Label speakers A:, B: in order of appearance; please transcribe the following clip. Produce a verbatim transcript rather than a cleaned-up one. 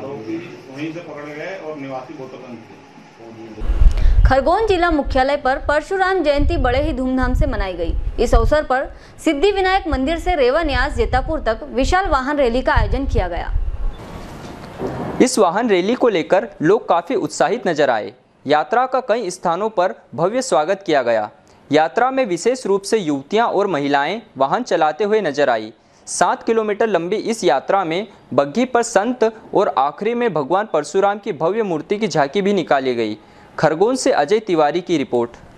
A: आरोपी वहीं से पकड़े गए और निवासी बोतलगंज थे।
B: खरगोन जिला मुख्यालय पर परशुराम जयंती बड़े ही धूमधाम से मनाई गई। इस अवसर पर सिद्धि विनायक मंदिर से रेवा न्यास जेतापुर तक विशाल वाहन रैली का आयोजन किया गया।
C: इस वाहन रैली को लेकर लोग काफी उत्साहित नजर आए। यात्रा का कई स्थानों पर भव्य स्वागत किया गया। यात्रा में विशेष रूप से युवतियां और महिलाएं वाहन चलाते हुए नजर आई। सात किलोमीटर लंबी इस यात्रा में बग्घी पर संत और आखिरी में भगवान परशुराम की भव्य मूर्ति की झांकी भी निकाली गई। खरगोन से अजय तिवारी की रिपोर्ट।